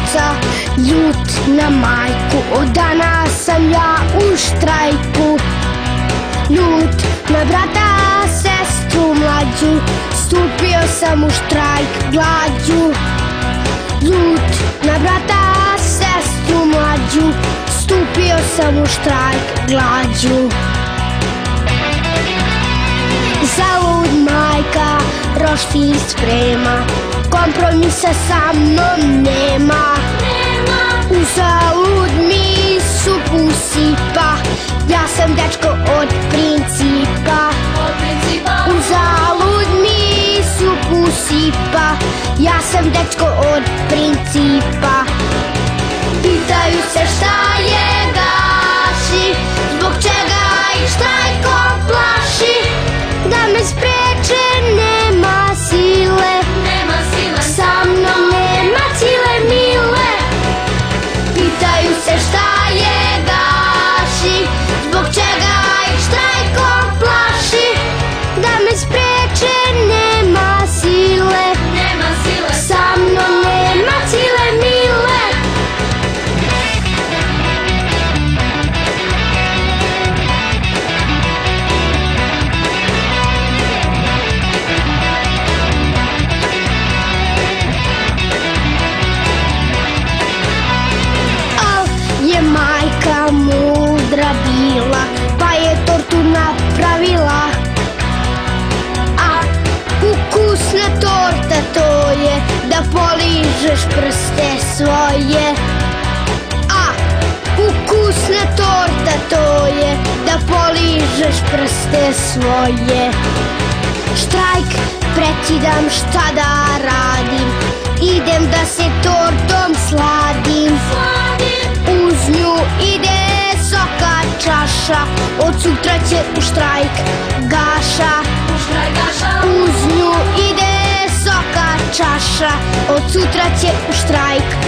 oca, ljut na majku. Od danas sam ja u štrajku. Ljut na brata, sestru mlađu, stupio sam u štrajk glađu. Ljut na brata, sestru mlađu, stupio sam u štrajk glađu. Zalud majka roštilj sprema, kompromisa sa mnom nema. Uzalud mi supu usipa, ja sam dečko od principa. Uzalud mi supu usipa, ja sam dečko od principa. Pitaju se šta je gaši, zbog čega ih štrajkom plaši. Da me spreče nema sile, sa mnom nema cile mile. Pitaju se šta je gaši, zbog čega ih štrajkom plaši. Da me spreče nema sile, sa mnom nema cile mile. Majka mudra bila, pa je tortu napravila. A ukusna torta to je, da poližeš prste svoje. A ukusna torta to je, da poližeš prste svoje. Štrajk prekidam, šta da radim, idem da se tortom sladim. Uz nju ide soka čaša, od sutra će u štrajk gaša. Uz nju ide soka čaša, od sutra će u štrajk